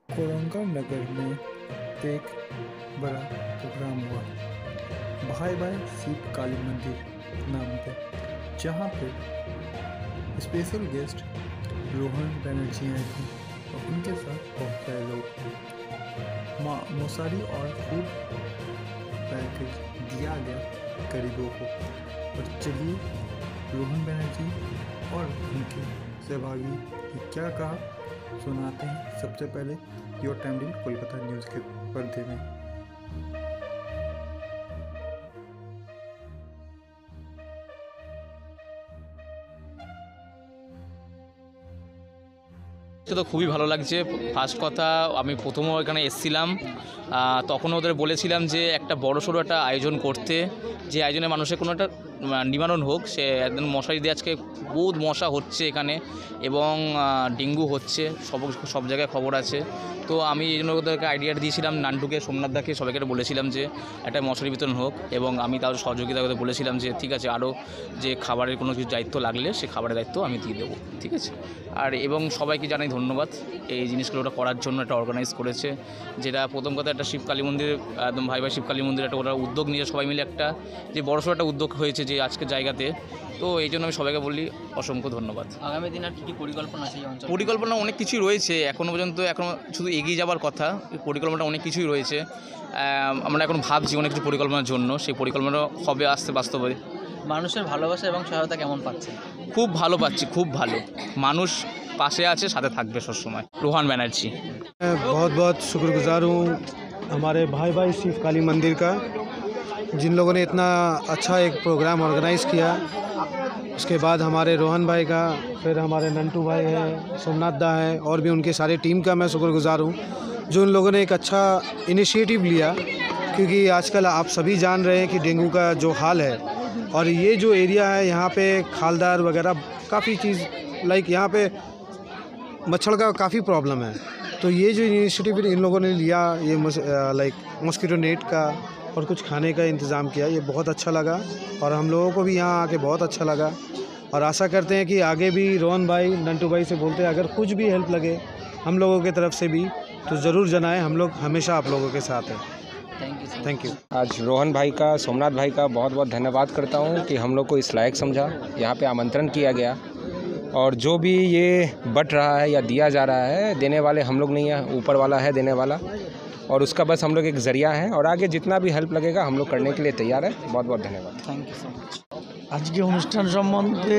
कोरंगा नगर में एक बड़ा प्रोग्राम हुआ भाई भाई शिव काली मंदिर नाम पे, जहाँ पे स्पेशल गेस्ट रोहन बनर्जी आए थे और उनके साथ बहुत सारे लोग मौसारी और फूड पैकेज दिया गया गरीबों को। और चलिए रोहन बनर्जी और उनके सहभागी ने क्या कहा सुनाते हैं। सबसे पहले your time in Kolkata news के पर्दे में। তো খুবই ভালো লাগছে। ফার্স্ট কথা, আমি প্রথমও এখানে এসেছিলাম, তখন ওদের বলেছিলাম যে একটা বড়সড় একটা আয়োজন করতে, যে আয়োজনে মানুষের কোনো একটা নিবারণ হোক। সে একদম মশারি দিয়ে আজকে বহুত মশা হচ্ছে এখানে এবং ডেঙ্গু হচ্ছে, সব জায়গায় খবর আছে। তো আমি এই জন্য ওদেরকে আইডিয়াটা দিয়েছিলাম, নান্টুকে, সোমনাথদাকে, সবাইকে বলেছিলাম যে একটা মশারি বিতরণ হোক এবং আমি তার সহযোগিতা করতে বলেছিলাম যে ঠিক আছে, আরও যে খাবারের কোনো কিছু দায়িত্ব লাগলে সে খাবারের দায়িত্ব আমি দিয়ে দেবো, ঠিক আছে। আর এবং সবাইকে জানাই ধন্যবাদ এই জিনিসগুলো ওটা করার জন্য, এটা অর্গানাইজ করেছে। যেটা প্রথম কথা, একটা শিব কালী মন্দির, একদম ভাই ভাই শিব কালী মন্দির একটা ওরা উদ্যোগ নিয়ে সবাই মিলে একটা যে বড়সড় একটা উদ্যোগ হয়েছে যে আজকের জায়গাতে। তো এই জন্য আমি সবাইকে বলি অসংখ্য ধন্যবাদ। আগামী দিন আর কী পরিকল্পনা আছে? পরিকল্পনা অনেক কিছুই রয়েছে, এখনও পর্যন্ত এখনও শুধু এগিয়ে যাওয়ার কথা। পরিকল্পনাটা অনেক কিছুই রয়েছে, আমরা এখন ভাবছি অনেক কিছু পরিকল্পনার জন্য। সেই পরিকল্পনা হবে আসতে বাস্তবে। মানুষের ভালোবাসা এবং সহায়তা কেমন পাচ্ছে? খুব ভালো পাচ্ছি, খুব ভালো। মানুষ পাশে আছে, সাথে থাকবে সবসময়। রোহান ব্যানার্জি। मैं बहुत बहुत शुक्रगुजार हूँ हमारे भाई भाई शिव काली मंदिर का, जिन लोगों ने इतना अच्छा एक प्रोग्राम ऑर्गेनाइज़ किया। उसके बाद हमारे रोहन भाई का, फिर हमारे नंटू भाई हैं, सोमनाथ दा हैं, और भी उनके सारे टीम का मैं शुक्रगुजार हूँ जो उन लोगों ने एक अच्छा इनिशिएटिव लिया। क्योंकि आजकल आप सभी जान रहे हैं कि डेंगू का जो हाल है, और ये जो एरिया है यहाँ पे खालदार वगैरह काफ़ी चीज़ लाइक यहाँ पे मच्छर का काफ़ी प्रॉब्लम है। तो ये जो इनिशिएटिव इन लोगों ने लिया, ये लाइक मॉस्किटो नेट का और कुछ खाने का इंतज़ाम किया, ये बहुत अच्छा लगा और हम लोगों को भी यहाँ आके बहुत अच्छा लगा। और आशा करते हैं कि आगे भी रोहन भाई, नंटू भाई से बोलते हैं अगर कुछ भी हेल्प लगे हम लोगों की तरफ से भी तो ज़रूर जनाएं। हम लोग हमेशा आप लोगों के साथ हैं। Thank you. आज रोहन भाई का, सोमनाथ भाई का बहुत बहुत धन्यवाद करता हूँ कि हम लोग को इस लायक समझा, यहाँ पे आमंत्रण किया गया। और जो भी ये बट रहा है या दिया जा रहा है, देने वाले हम लोग नहीं हैं, ऊपर वाला है देने वाला, और उसका बस हम लोग एक ज़रिया है। और आगे जितना भी हेल्प लगेगा हम लोग करने के लिए तैयार है। बहुत बहुत धन्यवाद। Thank you so much. আজকে অনুষ্ঠান সম্বন্ধে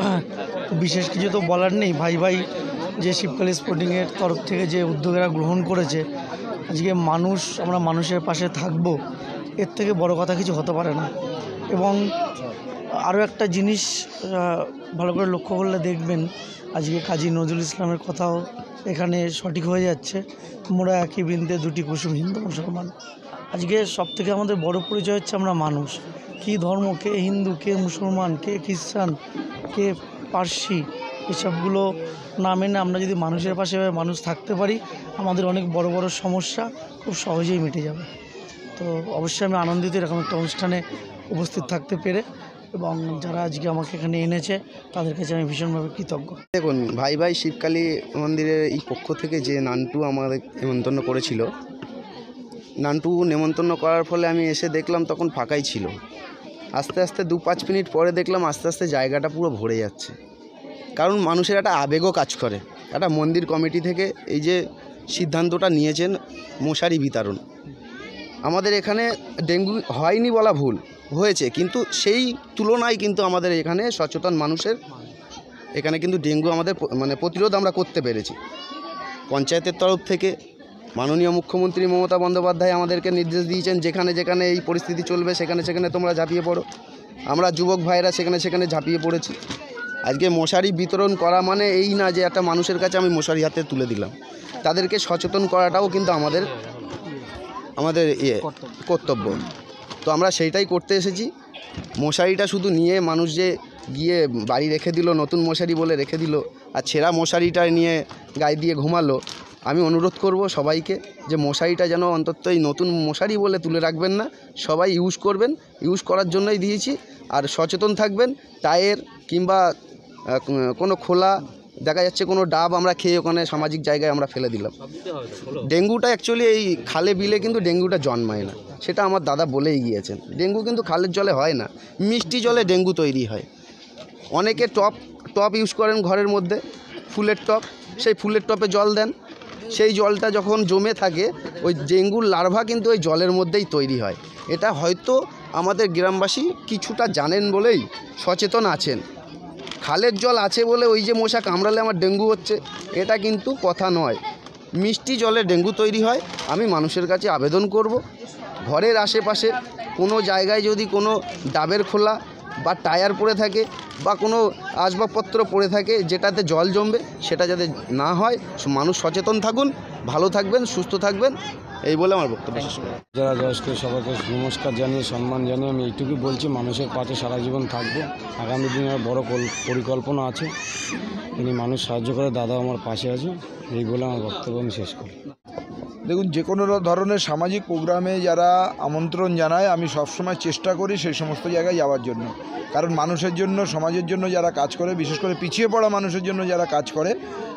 বিশেষ কিছু তো বলার নেই। ভাই ভাই যে শিবকালী স্পোর্টিংয়ের তরফ থেকে যে উদ্যোগেরা গ্রহণ করেছে, আজকে আমরা মানুষের পাশে থাকব, এর থেকে বড় কথা কিছু হতে পারে না। এবং আরও একটা জিনিস ভালো করে লক্ষ্য করলে দেখবেন, আজকে কাজী নজরুল ইসলামের কথাও এখানে সঠিক হয়ে যাচ্ছে। মোরা একই বৃন্তে দুটি কুসুম, হিন্দু মুসলমান। আজকে সবথেকে আমাদের বড় পরিচয় হচ্ছে আমরা মানুষ। কী ধর্ম, কে হিন্দু, কে মুসলমান, কে খ্রিস্টান, কে পার্সি, এসবগুলো না মেনে আমরা যদি মানুষের পাশে মানুষ থাকতে পারি, আমাদের অনেক বড় বড় সমস্যা খুব সহজেই মিটে যাবে। তো অবশ্যই আমি আনন্দিত এরকম একটা অনুষ্ঠানে উপস্থিত থাকতে পেরে, এবং যারা আজকে আমাকে এখানে এনেছে তাদের কাছে আমি ভীষণভাবে কৃতজ্ঞ। দেখুন, ভাই ভাই শিবকালী মন্দিরের এই পক্ষ থেকে যে নান্টু আমাদের নেমন্তন্ন করেছিল, নান্টু নেমন্তন্ন করার ফলে আমি এসে দেখলাম তখন ফাঁকাই ছিল। আস্তে আস্তে 2-5 মিনিট পরে দেখলাম আস্তে আস্তে জায়গাটা পুরো ভরে যাচ্ছে। কারণ মানুষের একটা আবেগও কাজ করে। একটা মন্দির কমিটি থেকে এই যে সিদ্ধান্তটা নিয়েছেন মশারি বিতরণ, আমাদের এখানে ডেঙ্গু হয়নি বলা ভুল, হয়েছে, কিন্তু সেই তুলনায় কিন্তু আমাদের এখানে সচেতন মানুষের এখানে কিন্তু ডেঙ্গু আমাদের প্রতিরোধ আমরা করতে পেরেছি। পঞ্চায়েতের তরফ থেকে মাননীয় মুখ্যমন্ত্রী মমতা বন্দ্যোপাধ্যায় আমাদেরকে নির্দেশ দিয়েছেন যেখানে যেখানে এই পরিস্থিতি চলবে সেখানে সেখানে তোমরা ঝাঁপিয়ে পড়ো। আমরা যুবক ভাইরা সেখানে সেখানে ঝাঁপিয়ে পড়েছি। আজকে মশারি বিতরণ করা মানে এই না যে একটা মানুষের কাছে আমি মশারি হাতে তুলে দিলাম, তাদেরকে সচেতন করাটাও কিন্তু আমাদের কর্তব্য। তো আমরা সেইটাই করতে এসেছি। মশারিটা শুধু নিয়ে মানুষ যে গিয়ে বাড়ি রেখে দিল, নতুন মশারি বলে রেখে দিল, আর ছেঁড়া মশারিটা নিয়ে গায়ে দিয়ে ঘুমালো। আমি অনুরোধ করব সবাইকে যে মশারিটা যেন অন্তত এই নতুন মশারি বলে তুলে রাখবেন না, সবাই ইউজ করবেন, ইউজ করার জন্যই দিয়েছি। আর সচেতন থাকবেন, টায়ার কিংবা কোনো খোলা দেখা যাচ্ছে কোনো ডাব আমরা খেয়ে ওখানে সামাজিক জায়গায় আমরা ফেলে দিলাম। ডেঙ্গুটা অ্যাকচুয়ালি এই খালে বিলে কিন্তু ডেঙ্গুটা জন্মায় না, সেটা আমার দাদা বলেই গিয়েছেন। ডেঙ্গু কিন্তু খালের জলে হয় না, মিষ্টি জলে ডেঙ্গু তৈরি হয়। অনেকে টপ ইউজ করেন ঘরের মধ্যে, ফুলের টপ, সেই ফুলের টপে জল দেন, সেই জলটা যখন জমে থাকে ওই ডেঙ্গুর লার্ভা কিন্তু ওই জলের মধ্যেই তৈরি হয়। এটা হয়তো আমাদের গ্রামবাসী কিছুটা জানেন বলেই সচেতন আছেন। খালের জল আছে বলে ওই যে মশা কামড়ালে আমার ডেঙ্গু হচ্ছে, এটা কিন্তু কথা নয়। মিষ্টি জলে ডেঙ্গু তৈরি হয়। আমি মানুষের কাছে আবেদন করব, ঘরের আশেপাশে কোনো জায়গায় যদি কোনো ডাবের খোলা বা টায়ার পড়ে থাকে বা কোনো আসবাবপত্র পড়ে থাকে যেটাতে জল জমবে, সেটা যাতে না হয়। মানুষ সচেতন থাকুন, ভালো থাকবেন, সুস্থ থাকবেন, এই বলে আমার বক্তব্য শেষ করি। যারা জয়সকে সবাইকে নমস্কার জানিয়ে সম্মান জানিয়ে আমি এইটুকুই বলছি, মানুষের পাশে সারা জীবন থাকবো। আগামী দিনে বড় পরিকল্পনা আছে, তিনি মানুষ সাহায্য করে, দাদা আমার পাশে আছে, এই বলে আমার বক্তব্য আমি শেষ করি। দেখুন, যে কোনো ধরনের সামাজিক প্রোগ্রামে যারা আমন্ত্রণ জানায় আমি সবসময় চেষ্টা করি সেই সমস্ত জায়গায় যাওয়ার জন্য। কারণ মানুষের জন্য, সমাজের জন্য যারা কাজ করে, বিশেষ করে পিছিয়ে পড়া মানুষের জন্য যারা কাজ করে,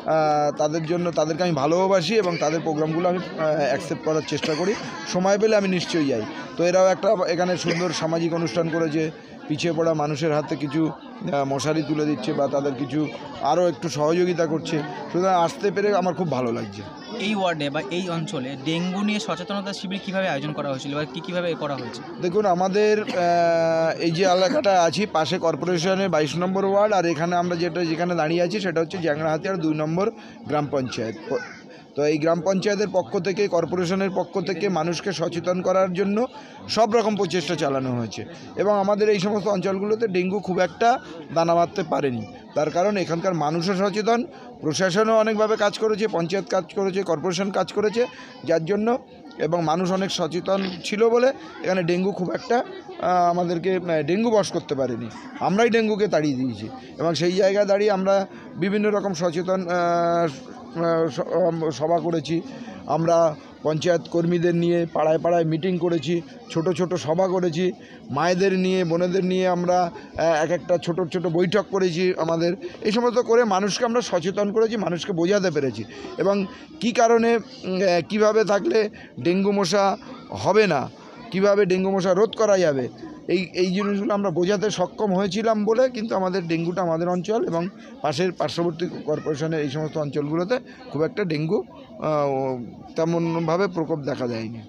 তাদেরকে আমি ভালোবাসি এবং তাদের প্রোগ্রামগুলো আমি অ্যাকসেপ্ট করার চেষ্টা করি। সময় পেলে আমি নিশ্চয়ই যাই। তো এরাও একটা এখানে সুন্দর সামাজিক অনুষ্ঠান করেছে, পিছিয়ে পড়া মানুষের হাতে কিছু মশারি তুলে দিচ্ছে বা তাদের কিছু আরও একটু সহযোগিতা করছে, সুতরাং আসতে পেরে আমার খুব ভালো লাগছে। এই ওয়ার্ডে বা এই অঞ্চলে ডেঙ্গু নিয়ে সচেতনতা শিবির কীভাবে আয়োজন করা হয়েছিল বা কীভাবে করা হয়েছে? দেখুন, আমাদের এই যে এলাকাটা আছি পাশে কর্পোরেশনের 22 নম্বর ওয়ার্ড, আর এখানে আমরা যেখানে দাঁড়িয়ে আছি সেটা হচ্ছে জ্যাংরাহাতিয়ার 2 নম্বর গ্রাম পঞ্চায়েত। তো এই গ্রাম পঞ্চায়েতের পক্ষ থেকে, কর্পোরেশনের পক্ষ থেকে মানুষকে সচেতন করার জন্য সব রকম প্রচেষ্টা চালানো হয়েছে এবং আমাদের এই সমস্ত অঞ্চলগুলোতে ডেঙ্গু খুব একটা দানা বাঁধতে পারেনি। তার কারণ এখানকার মানুষও সচেতন, প্রশাসনও অনেকভাবে কাজ করেছে, পঞ্চায়েত কাজ করেছে, কর্পোরেশন কাজ করেছে, যার জন্য এবং মানুষ অনেক সচেতন ছিল বলে এখানে ডেঙ্গু খুব একটা আমাদেরকে ডেঙ্গু বশ করতে পারেনি। আমরাই ডেঙ্গুকে তাড়িয়ে দিয়েছি এবং সেই জায়গায় দাঁড়িয়ে আমরা বিভিন্ন রকম সচেতন সভা করেছি। আমরা পঞ্চায়েত কর্মীদের নিয়ে পাড়ায় পাড়ায় মিটিং করেছি, ছোট ছোট সভা করেছি, মায়েদের নিয়ে, বোনেদের নিয়ে আমরা একটা ছোট ছোট বৈঠক করেছি। আমাদের এই সমস্ত করে মানুষকে আমরা সচেতন করেছি, মানুষকে বোঝাতে পেরেছি এবং কী কারণে কিভাবে থাকলে ডেঙ্গু মশা হবে না, কিভাবে ডেঙ্গু মশা রোধ করা যাবে, এই জিনিসগুলো আমরা বোঝাতে সক্ষম হয়েছিলাম বলে কিন্তু আমাদের ডেঙ্গুটা আমাদের অঞ্চল এবং পার্শ্ববর্তী কর্পোরেশনের এই সমস্ত অঞ্চলগুলোতে খুব একটা ডেঙ্গু তেমনভাবে প্রকোপ দেখা যায়নি।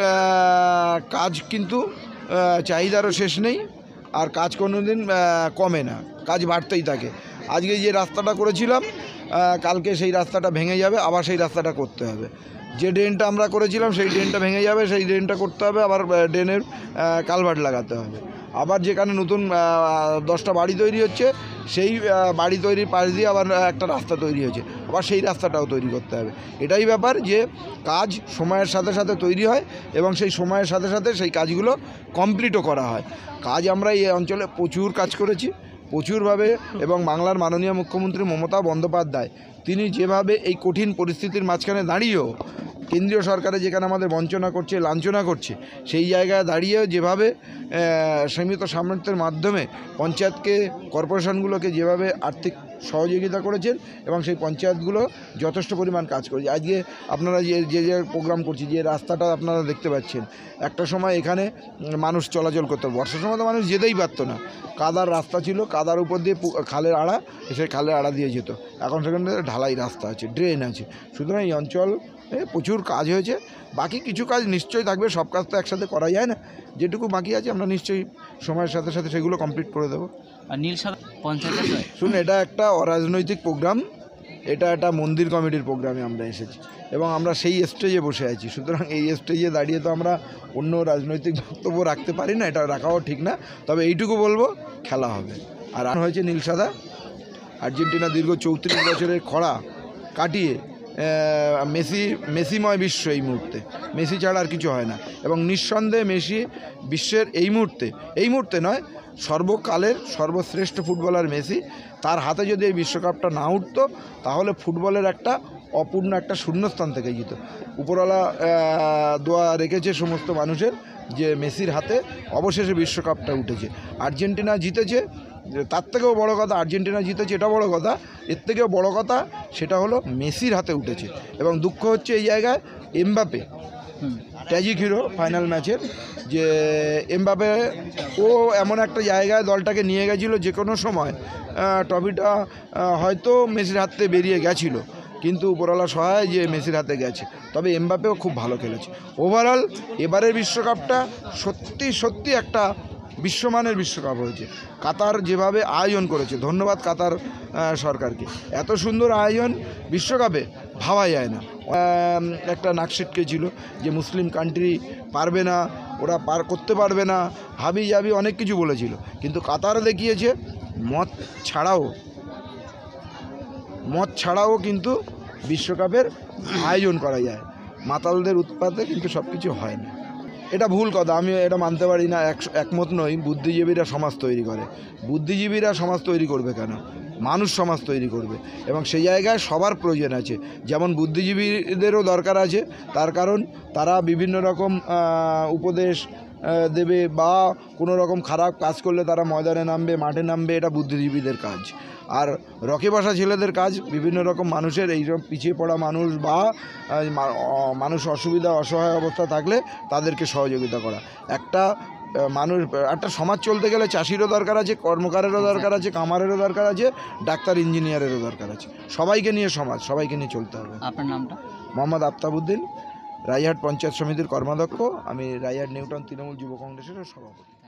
কাজ কিন্তু চাহিদারও শেষ নেই, আর কাজ কোনো দিন কমে না, কাজ বাড়তেই থাকে। আজকে যে রাস্তাটা করেছিলাম, কালকে সেই রাস্তাটা ভেঙে যাবে, আবার সেই রাস্তাটা করতে হবে। যে ড্রেনটা আমরা করেছিলাম সেই ড্রেনটা ভেঙে যাবে, সেই ড্রেনটা করতে হবে, আবার ড্রেনের কালভার্ট লাগাতে হবে। আবার যেখানে নতুন 10টা বাড়ি তৈরি হচ্ছে, সেই বাড়ি তৈরির পাশ দিয়ে আবার একটা রাস্তা তৈরি হয়েছে, আবার সেই রাস্তাটাও তৈরি করতে হবে। এটাই ব্যাপার যে কাজ সময়ের সাথে সাথে তৈরি হয় এবং সেই সময়ের সাথে সাথে সেই কাজগুলো কমপ্লিটও করা হয়। কাজ আমরা এই অঞ্চলে প্রচুর কাজ করেছি, প্রচুরভাবে, এবং বাংলার মাননীয় মুখ্যমন্ত্রী মমতা বন্দ্যোপাধ্যায় তিনি যেভাবে এই কঠিন পরিস্থিতির মাঝখানে দাঁড়িয়েও কেন্দ্রীয় সরকারে যেখানে আমাদের বঞ্চনা করছে, লাঞ্ছনা করছে, সেই জায়গায় দাঁড়িয়েও যেভাবে সীমিত সামর্থ্যের মাধ্যমে পঞ্চায়েতকে, কর্পোরেশনগুলোকে যেভাবে আর্থিক সহযোগিতা করেছেন এবং সেই পঞ্চায়েতগুলো যথেষ্ট পরিমাণ কাজ করেছে। আজকে আপনারা যে প্রোগ্রাম করছি, যে রাস্তাটা আপনারা দেখতে পাচ্ছেন, একটা সময় এখানে মানুষ চলাচল করতো, বর্ষার সময় তো মানুষ যেতেই পারতো না, কাদার রাস্তা ছিল, কাদার উপর দিয়ে খালের আড়া, সেই খালের আড়া দিয়ে যেত। এখন সেখানে ঢালাই রাস্তা আছে, ড্রেন আছে। সুতরাং এই অঞ্চল প্রচুর কাজ হয়েছে, বাকি কিছু কাজ নিশ্চয়ই থাকবে, সব কাজ তো একসাথে করা যায় না, যেটুকু বাকি আছে আমরা নিশ্চয়ই সময়ের সাথে সাথে সেগুলো কমপ্লিট করে দেবো। আর নীলসাদা পঞ্চায়েত শুনুন, এটা একটা অরাজনৈতিক প্রোগ্রাম, এটা একটা মন্দির কমিটির প্রোগ্রামে আমরা এসেছি এবং আমরা সেই স্টেজে বসে আছি। সুতরাং এই স্টেজে দাঁড়িয়ে তো আমরা অন্য রাজনৈতিক বক্তব্য রাখতে পারি না, এটা রাখাও ঠিক না। তবে এইটুকু বলবো, খেলা হবে। আর হয়েছে নীলসাদা, আর্জেন্টিনা দীর্ঘ 34 বছরের খরা কাটিয়ে মেসিময় বিশ্ব এই মুহূর্তে, মেসি ছাড়া আর কিছু হয় না এবং নিঃসন্দেহে মেসি বিশ্বের এই মুহূর্তে নয়, সর্বকালের সর্বশ্রেষ্ঠ ফুটবলার মেসি। তার হাতে যদি এই বিশ্বকাপটা না উঠতো তাহলে ফুটবলের একটা অপূর্ণ একটা শূন্যস্থান থেকে যেত। উপরওয়ালা দোয়া রেখেছে সমস্ত মানুষের যে মেসির হাতে অবশেষে বিশ্বকাপটা উঠেছে। আর্জেন্টিনা জিতেছে, যে তার থেকেও বড় কথা আর্জেন্টিনা জিতেছে, এটা বড় কথা। এর থেকেও বড় কথা সেটা হলো মেসির হাতে উঠেছে। এবং দুঃখ হচ্ছে এই জায়গায় এমবাপে ট্র্যাজিক হিরো ফাইনাল ম্যাচের, যে এমবাপে ও এমন একটা জায়গায় দলটাকে নিয়ে গেছিলো যে কোনো সময় ট্রফিটা হয়তো মেসির হাত থেকে বেরিয়ে গেছিলো, কিন্তু উপরওয়ালা সহায় যে মেসির হাতে গেছে। তবে এমবাপেও খুব ভালো খেলেছে। ওভারঅল এবারের বিশ্বকাপটা সত্যি সত্যি একটা বিশ্বমানের বিশ্বকাপ হয়েছে। কাতার যেভাবে আয়োজন করেছে, ধন্যবাদ কাতার সরকারকে। এত সুন্দর আয়োজন বিশ্বকাপে ভাবা যায় না। একটা নাকশিটকে ছিল যে মুসলিম কান্ট্রি পারবে না, ওরা পার করতে পারবে না, হাবি জাবি অনেক কিছু বলেছিল, কিন্তু কাতার দেখিয়েছে মদ ছাড়াও কিন্তু বিশ্বকাপের আয়োজন করা যায়। মাতালদের উৎপাতে কিন্তু সব কিছু হয় না, এটা ভুল কথা, আমি এটা মানতে পারি না, একমত নই। বুদ্ধিজীবীরা সমাজ তৈরি করে, বুদ্ধিজীবীরা সমাজ তৈরি করবে কেন? মানুষ সমাজ তৈরি করবে, এবং সেই জায়গায় সবার প্রয়োজন আছে। যেমন বুদ্ধিজীবীদেরও দরকার আছে, তার কারণ তারা বিভিন্ন রকম উপদেশ দেবে, বা কোনো রকম খারাপ কাজ করলে তারা ময়দানে নামবে, মাঠে নামবে, এটা বুদ্ধিজীবীদের কাজ। আর রকে বসা ছেলেদের কাজ বিভিন্ন রকম মানুষের, এইসব পিছিয়ে পড়া মানুষ বা মানুষ অসুবিধা অসহায় অবস্থা থাকলে তাদেরকে সহযোগিতা করা। একটা সমাজ চলতে গেলে চাষিরও দরকার আছে, কর্মকারেরও দরকার আছে, কামারেরও দরকার আছে, ডাক্তার ইঞ্জিনিয়ারেরও দরকার আছে। সবাইকে নিয়ে সমাজ, সবাইকে নিয়ে চলতে হবে। আপনার নামটা? মোহাম্মদ আফতাবউদ্দিন, রায়হাট পঞ্চায়েত সমিতির কর্মাধ্যক্ষ। আমি রায়হাট নিউটাউন তৃণমূল যুব কংগ্রেসের সভাপতি।